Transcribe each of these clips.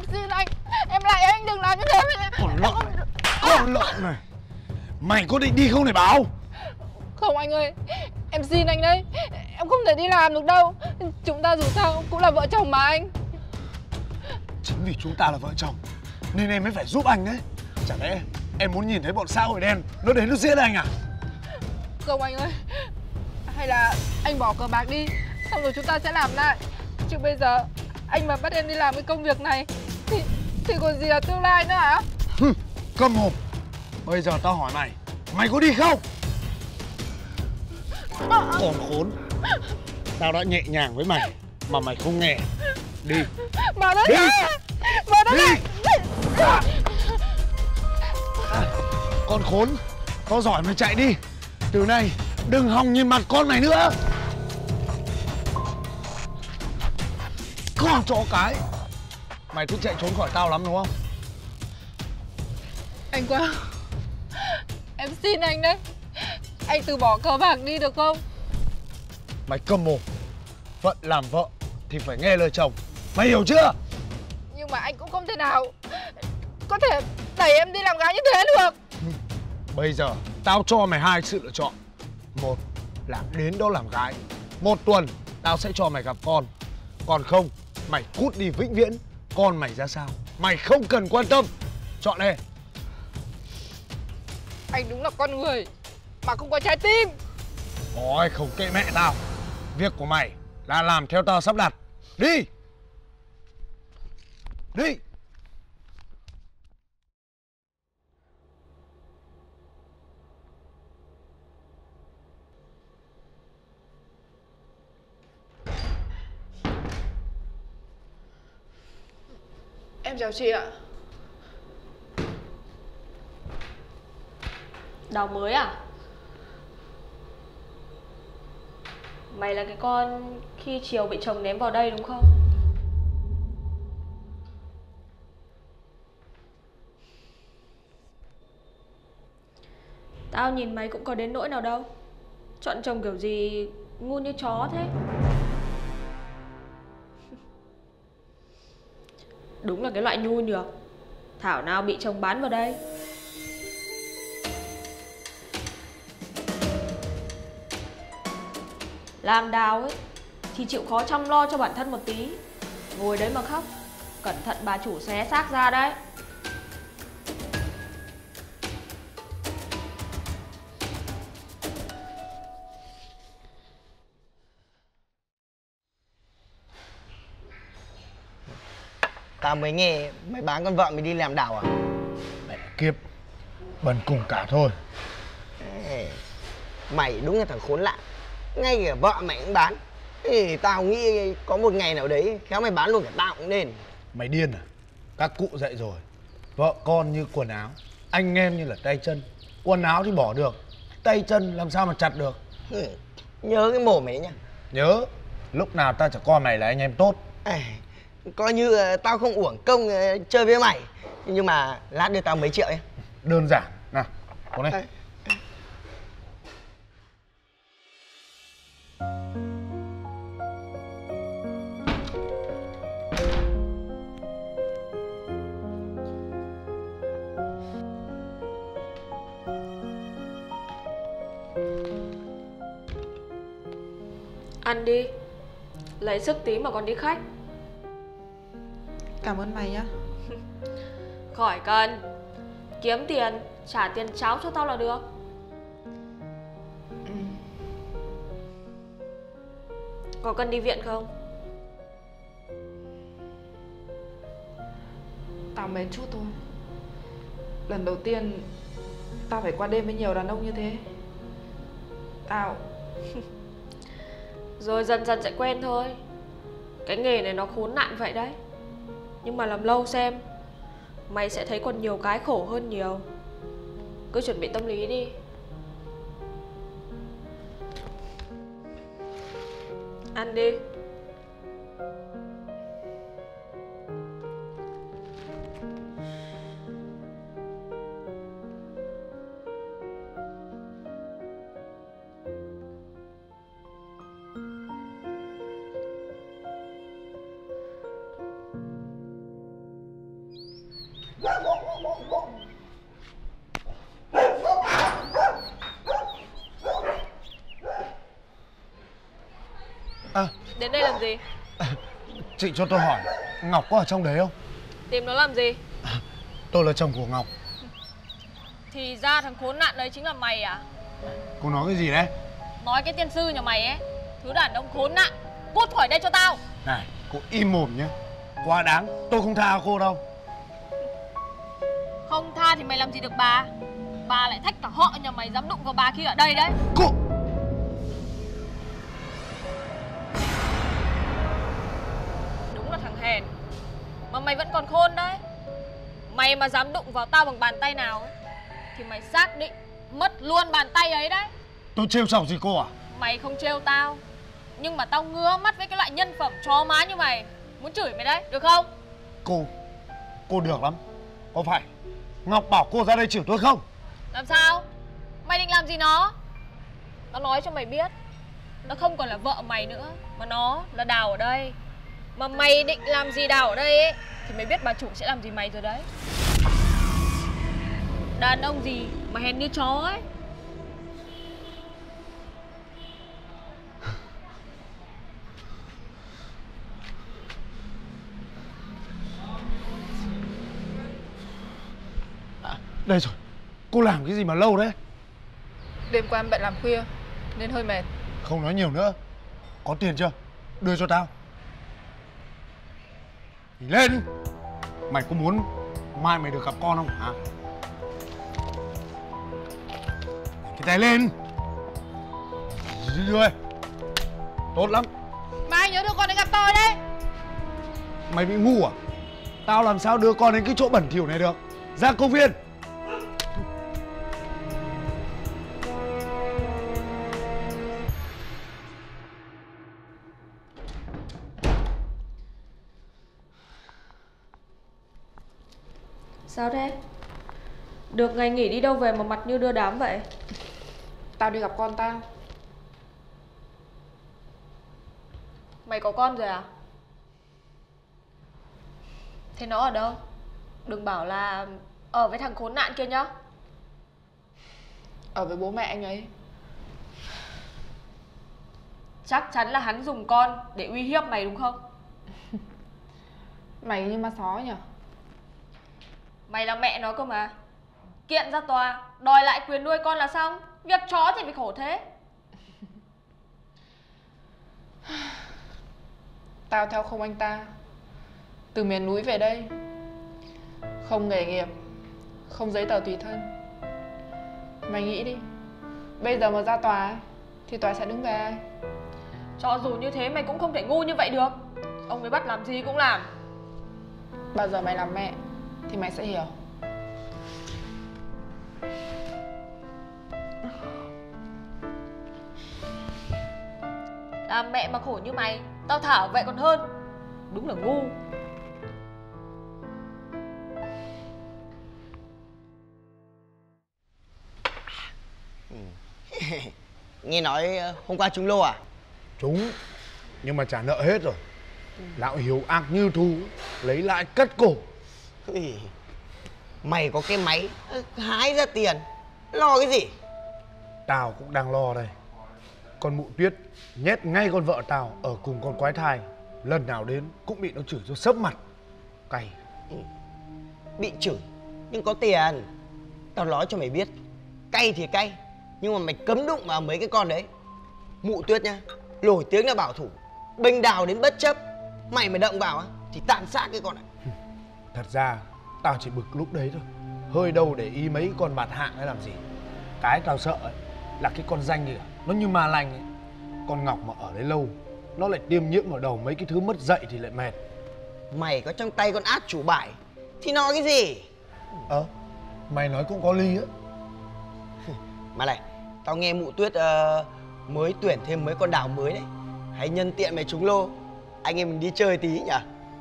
xin anh, em lại anh đừng làm như thế. Con lợn này, mày có định đi không để báo? Không anh ơi, em xin anh đấy, em không thể đi làm được đâu. Chúng ta dù sao cũng là vợ chồng mà anh. Chính vì chúng ta là vợ chồng nên em mới phải giúp anh đấy. Chả lẽ em muốn nhìn thấy bọn xã hội đen nó đến nó giết anh à? Không anh ơi, hay là anh bỏ cờ bạc đi, xong rồi chúng ta sẽ làm lại. Chứ bây giờ anh mà bắt em đi làm cái công việc này thì còn gì là tương lai nữa hả? Câm mồm. Bây giờ tao hỏi mày, mày có đi không? Còn khốn. Tao đã nhẹ nhàng với mày mà mày không nghe. Đi. Mà nó đi. Mà nó đi. Con khốn, có giỏi mày chạy đi. Từ nay đừng hòng nhìn mặt con mày nữa. Con chó cái. Mày thích chạy trốn khỏi tao lắm đúng không? Anh Quang, em xin anh đấy, anh từ bỏ cờ bạc đi được không? Mày câm mồm. Phận làm vợ thì phải nghe lời chồng. Mày hiểu chưa? Nhưng mà anh cũng không thể nào có thể đẩy em đi làm gái như thế được. Bây giờ tao cho mày hai sự lựa chọn. Một là đến đó làm gái, 1 tuần tao sẽ cho mày gặp con. Còn không, mày cút đi vĩnh viễn. Con mày ra sao mày không cần quan tâm. Chọn đi. Anh đúng là con người mà không có trái tim. Ôi không kệ mẹ tao. Việc của mày là làm theo tao sắp đặt. Đi. Đi. Em chào chị ạ. Đào mới à? Mày là cái con khi chiều bị chồng ném vào đây đúng không? Tao nhìn mày cũng có đến nỗi nào đâu. Chọn chồng kiểu gì ngu như chó thế. Đúng là cái loại nhu nhược. Thảo nào bị chồng bán vào đây. Làm Đào ấy thì chịu khó chăm lo cho bản thân một tí. Ngồi đấy mà khóc, cẩn thận bà chủ xé xác ra đấy. Tao mới nghe mày bán con vợ mày đi làm đảo à? Mẹ kiếp, bần cùng cả thôi. Ê, mày đúng là thằng khốn nạn. Ngay cả vợ mày cũng bán. Thì tao nghĩ có một ngày nào đấy khéo mày bán luôn cả tao cũng nên. Mày điên à? Các cụ dạy rồi, vợ con như quần áo, anh em như là tay chân. Quần áo thì bỏ được, tay chân làm sao mà chặt được. Nhớ cái mồm mày đấy nhá. Nhớ, lúc nào tao chả coi mày là anh em tốt. Ê, coi như tao không uổng công chơi với mày. Nhưng mà lát đưa tao mấy triệu nhé. Đơn giản, nào, có đây. Ăn đi, lấy sức tí mà còn đi khách. Cảm ơn mày nhá. Khỏi cần. Kiếm tiền, trả tiền cháo cho tao là được. Có cần đi viện không? Tao mệt chút thôi. Lần đầu tiên tao phải qua đêm với nhiều đàn ông như thế. Tao Rồi dần dần sẽ quen thôi. Cái nghề này nó khốn nạn vậy đấy. Nhưng mà làm lâu xem, mày sẽ thấy còn nhiều cái khổ hơn nhiều. Cứ chuẩn bị tâm lý đi. Ăn đi. Đến đây làm gì? Chị cho tôi hỏi, Ngọc có ở trong đấy không? Tìm nó làm gì? Tôi là chồng của Ngọc. Thì ra thằng khốn nạn đấy chính là mày à? Cô nói cái gì đấy? Nói cái tiên sư nhà mày ấy, thứ đàn ông khốn nạn, cút khỏi đây cho tao. Này, cô im mồm nhé. Quá đáng, tôi không tha cô đâu. Không tha thì mày làm gì được bà? Bà lại thách cả họ nhà mày dám đụng vào bà khi ở đây đấy. Cô... Đúng là thằng hèn. Mà mày vẫn còn khôn đấy. Mày mà dám đụng vào tao bằng bàn tay nào ấy, thì mày xác định mất luôn bàn tay ấy đấy. Tôi trêu chọc gì cô à? Mày không trêu tao, nhưng mà tao ngứa mắt với cái loại nhân phẩm chó má như mày. Muốn chửi mày đấy, được không? Cô được lắm. Có phải Ngọc bảo cô ra đây chửi tôi không? Làm sao? Mày định làm gì nó? Tao nói cho mày biết, nó không còn là vợ mày nữa, mà nó là Đào ở đây. Mà mày định làm gì Đào ở đây ấy, thì mày biết bà chủ sẽ làm gì mày rồi đấy. Đàn ông gì mà hèn như chó ấy. Đây rồi, cô làm cái gì mà lâu đấy? Đêm qua em bận làm khuya nên hơi mệt. Không nói nhiều nữa. Có tiền chưa? Đưa cho tao. Thì lên. Mày có muốn mai mày được gặp con không hả? Cái tay lên. Đưa. Tốt lắm. Mai nhớ đưa con đến gặp tôi đấy. Mày bị ngu à? Tao làm sao đưa con đến cái chỗ bẩn thỉu này được? Ra công viên. Sao thế? Được ngày nghỉ đi đâu về mà mặt như đưa đám vậy? Tao đi gặp con tao. Mày có con rồi à? Thế nó ở đâu? Đừng bảo là ở với thằng khốn nạn kia nhá. Ở với bố mẹ anh ấy. Chắc chắn là hắn dùng con để uy hiếp mày đúng không? Mày như ma sói nhỉ? Mày là mẹ nó cơ mà. Kiện ra tòa, đòi lại quyền nuôi con là xong. Việc chó thì phải khổ thế. Tao theo không anh ta. Từ miền núi về đây. Không nghề nghiệp, không giấy tờ tùy thân. Mày nghĩ đi, bây giờ mà ra tòa ấy, thì tòa sẽ đứng về ai? Cho dù như thế mày cũng không thể ngu như vậy được. Ông ấy bắt làm gì cũng làm. Bao giờ mày làm mẹ thì mày sẽ hiểu. Làm mẹ mà khổ như mày, tao thả vậy còn hơn. Đúng là ngu. Nghe nói hôm qua trúng lô à? Trúng. Nhưng mà trả nợ hết rồi. Lão hiếu ác như thú. Lấy lại cất cổ. Ui, mày có cái máy hái ra tiền, lo cái gì? Tao cũng đang lo đây. Con Mụ Tuyết nhét ngay con vợ tao ở cùng con quái thai. Lần nào đến cũng bị nó chửi cho sấp mặt. Cay. Bị chửi nhưng có tiền. Tao nói cho mày biết, cay thì cay, nhưng mà mày cấm đụng vào mấy cái con đấy. Mụ Tuyết nhá, nổi tiếng là bảo thủ, bênh Đào đến bất chấp. Mày mà động vào á thì tàn sát cái con này. Thật ra tao chỉ bực lúc đấy thôi. Hơi đâu để ý mấy con bạt hạng ấy làm gì. Cái tao sợ ấy là cái con danh kìa, nó như ma lành ấy. Con Ngọc mà ở đấy lâu, nó lại tiêm nhiễm vào đầu mấy cái thứ mất dạy thì lại mệt. Mày có trong tay con át chủ bài thì nói cái gì? Mày nói cũng có lý á. Mà này, tao nghe Mụ Tuyết mới tuyển thêm mấy con Đào mới đấy. Hãy nhân tiện mày trúng lô, anh em mình đi chơi tí nhỉ?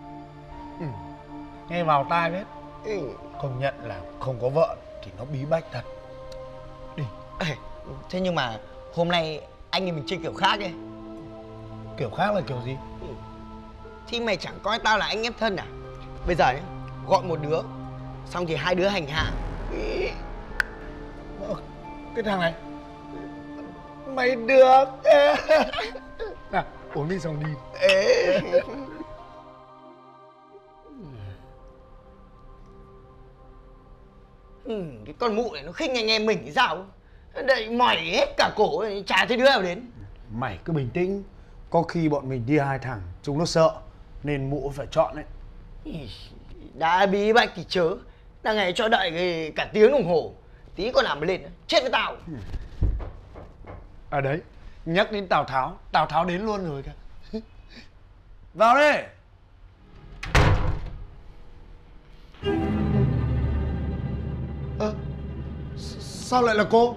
Nghe vào tai biết. Công nhận là không có vợ thì nó bí bách thật. Đi. Thế nhưng mà hôm nay anh em mình chơi kiểu khác ấy. Kiểu khác là kiểu gì? Thì mày chẳng coi tao là anh em thân à? Bây giờ nhá, gọi một đứa Xong thì hai đứa hành hạ. Cái thằng này mày được. Nào uống đi xong đi. Cái con mụ này nó khinh anh em mình thì sao? Đậy mỏi hết cả cổ, chả thấy đứa nào đến. Mày cứ bình tĩnh. Có khi bọn mình đi hai thằng chúng nó sợ nên mụ phải chọn đấy. Đã bí bạch thì chớ. Đang ngày cho đợi cả tiếng đồng hồ. Tí con nào mà lên chết với tao. À đấy, nhắc đến Tào Tháo đến luôn rồi kìa. Vào đây. Sao lại là cô?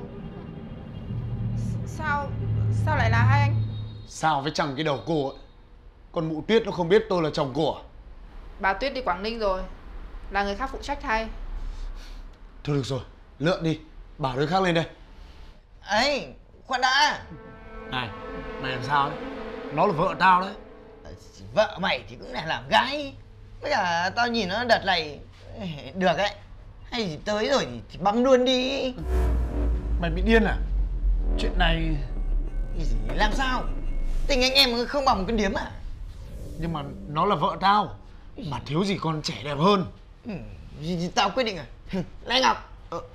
Sao lại là hai anh? Sao với chằng cái đầu cô ấy? Con mụ Tuyết nó không biết tôi là chồng cô à? Bà Tuyết đi Quảng Ninh rồi, là người khác phụ trách thay. Thôi được rồi, lượn đi, bảo đứa khác lên đây. Ấy, khoan đã. Này, mày làm sao đấy? Nó là vợ tao đấy. Vợ mày thì cũng là làm gái. Bây giờ tao nhìn nó đợt này được ấy. Hay gì tới rồi thì băm luôn đi. Mày bị điên à? Chuyện này... Làm sao? Tình anh em không bằng một con điếm à? Nhưng mà nó là vợ tao. Mà thiếu gì con trẻ đẹp hơn. Tao quyết định rồi. Này Ngọc.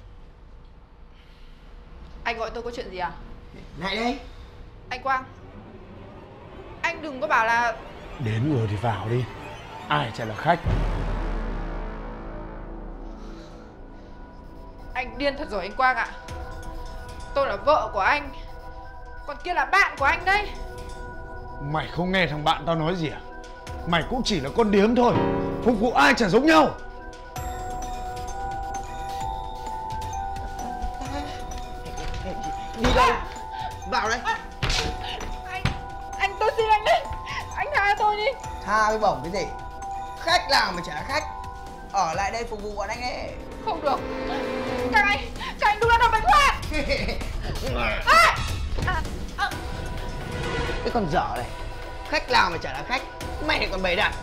Anh gọi tôi có chuyện gì à? Lại đây. Anh Quang, anh đừng có bảo là... Đến rồi thì vào đi. Ai chả là khách. Anh điên thật rồi anh Quang ạ. Tôi là vợ của anh, còn kia là bạn của anh đấy. Mày không nghe thằng bạn tao nói gì à? Mày cũng chỉ là con điếm thôi. Phục vụ ai chả giống nhau. Đi đâu? Vào đây. Anh tôi xin anh đấy. Anh tha tôi đi. Tha với bổng cái gì? Khách nào mà chả là khách. Ở lại đây phục vụ bọn anh ấy. Không được. Các anh đúng là đồ bệnh hoạn. Cái con dở này. Khách nào mà chả là khách. Mày lại còn bày đặt.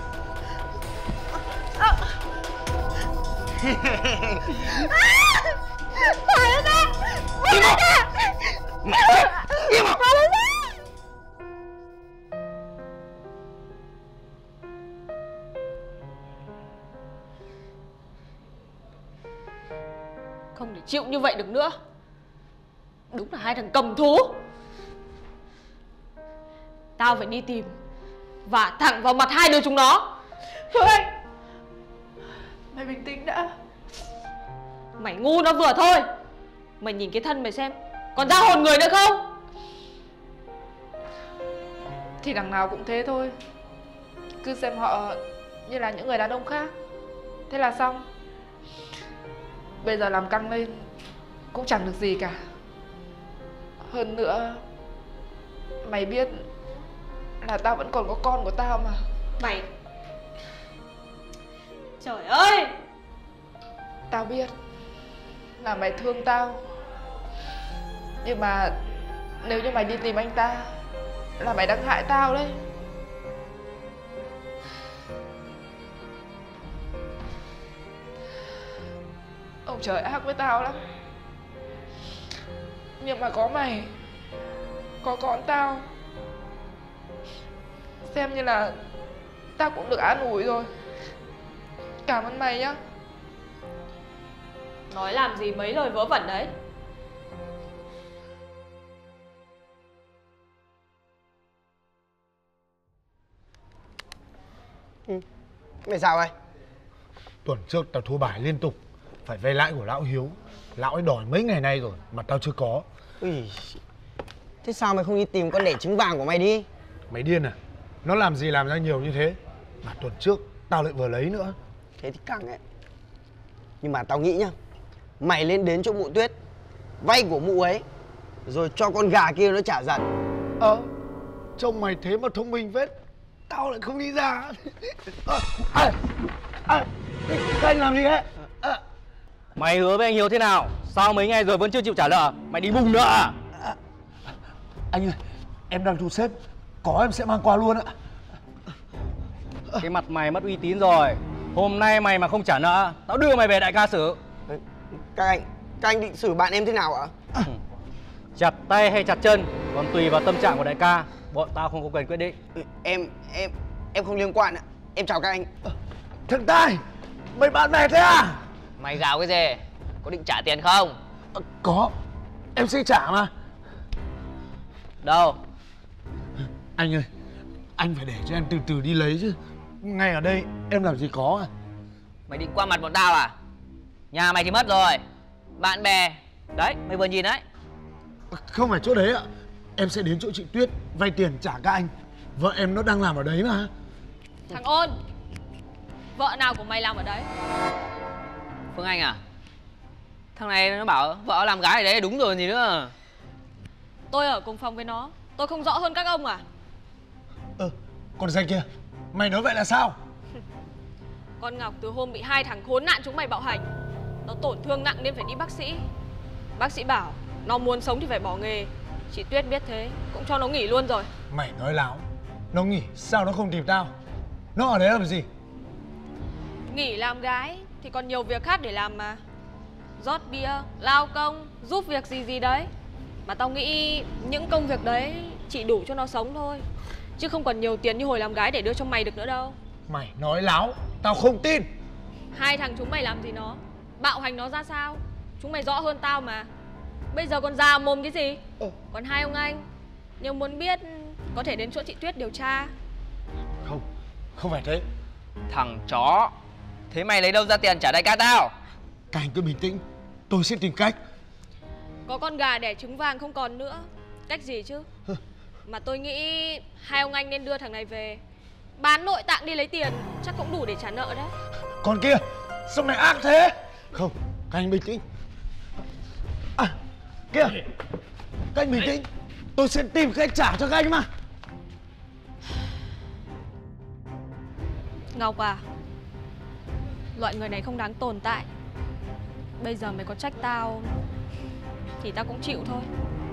Thả nó ra. Im Thả Im nó ra. Không thể chịu như vậy được nữa. Đúng là hai thằng cầm thú. Tao phải đi tìm vả thẳng vào mặt hai đứa chúng nó. Thôi anh, mày bình tĩnh đã. Mày ngu nó vừa thôi. Mày nhìn cái thân mày xem, còn ra hồn người nữa không? Thì đằng nào cũng thế thôi. Cứ xem họ như là những người đàn ông khác, thế là xong. Bây giờ làm căng lên cũng chẳng được gì cả. Hơn nữa, mày biết là tao vẫn còn có con của tao mà. Mày... Trời ơi! Tao biết là mày thương tao, nhưng mà nếu như mày đi tìm anh ta là mày đang hại tao đấy. Ông trời ác với tao lắm. Nhưng mà có mày, có con tao, xem như là tao cũng được an ủi rồi. Cảm ơn mày nhá. Nói làm gì mấy lời vớ vẩn đấy. Mày sao vậy? Tuần trước tao thua bài liên tục, phải vay lãi của lão Hiếu. Lão ấy đòi mấy ngày nay rồi mà tao chưa có. Ui, thế sao mày không đi tìm con đẻ trứng vàng của mày đi? Mày điên à? Nó làm gì làm ra nhiều như thế? Mà tuần trước tao lại vừa lấy nữa. Thế thì căng ấy. Nhưng mà tao nghĩ nhá, mày lên đến chỗ mụ Tuyết, vay của mụ ấy, rồi cho con gà kia nó trả dần. Trông mày thế mà thông minh phết. Tao lại không nghĩ ra. Các anh làm gì thế? Mày hứa với anh Hiếu thế nào? Sao mấy ngày rồi vẫn chưa chịu trả nợ? Mày đi bùng nữa à? Anh ơi, em đang thu xếp. Có em sẽ mang qua luôn ạ. Cái mặt mày mất uy tín rồi. Hôm nay mày mà không trả nợ, tao đưa mày về đại ca xử. Các anh định xử bạn em thế nào ạ? Chặt tay hay chặt chân còn tùy vào tâm trạng của đại ca. Bọn tao không có quyền quyết định. Em không liên quan ạ. Em chào các anh. Thằng Tài, mày bạn bè thế à? Mày gào cái gì? Có định trả tiền không? Có, em sẽ trả mà. Đâu? Anh ơi, anh phải để cho em từ từ đi lấy chứ. Ngay ở đây em làm gì có à? Mày định qua mặt bọn tao à? Nhà mày thì mất rồi. Bạn bè. Đấy, mày vừa nhìn đấy. Không phải chỗ đấy ạ. Em sẽ đến chỗ chị Tuyết vay tiền trả các anh. Vợ em nó đang làm ở đấy mà. Thằng Ôn, vợ nào của mày làm ở đấy? Phương Anh à? Thằng này nó bảo vợ làm gái ở đấy đúng rồi gì nữa. Tôi ở cùng phòng với nó, tôi không rõ hơn các ông à? Còn danh kia, mày nói vậy là sao? Con Ngọc từ hôm bị 2 thằng khốn nạn chúng mày bạo hành, nó tổn thương nặng nên phải đi bác sĩ. Bác sĩ bảo nó muốn sống thì phải bỏ nghề. Chị Tuyết biết thế cũng cho nó nghỉ luôn rồi. Mày nói láo. Nó nghỉ sao nó không tìm tao? Nó ở đấy làm gì? Nghỉ làm gái thì còn nhiều việc khác để làm mà. Rót bia, lao công, giúp việc gì gì đấy. Mà tao nghĩ những công việc đấy chỉ đủ cho nó sống thôi, chứ không còn nhiều tiền như hồi làm gái để đưa cho mày được nữa đâu. Mày nói láo, tao không tin. 2 thằng chúng mày làm gì nó, bạo hành nó ra sao, chúng mày rõ hơn tao mà. Bây giờ còn già mồm cái gì? Còn 2 ông anh, nếu muốn biết có thể đến chỗ chị Tuyết điều tra. Không phải thế. Thằng chó. Thế mày lấy đâu ra tiền trả đại ca tao? Các anh cứ bình tĩnh, tôi sẽ tìm cách. Có con gà đẻ trứng vàng không còn nữa, cách gì chứ? Mà tôi nghĩ 2 ông anh nên đưa thằng này về, bán nội tạng đi lấy tiền, chắc cũng đủ để trả nợ đấy. Còn kia, sao mày ác thế? Không, các anh bình tĩnh. Kia, các anh bình tĩnh. Tôi sẽ tìm cách trả cho các anh mà. Ngọc à, loại người này không đáng tồn tại. Bây giờ mày có trách tao thì tao cũng chịu thôi.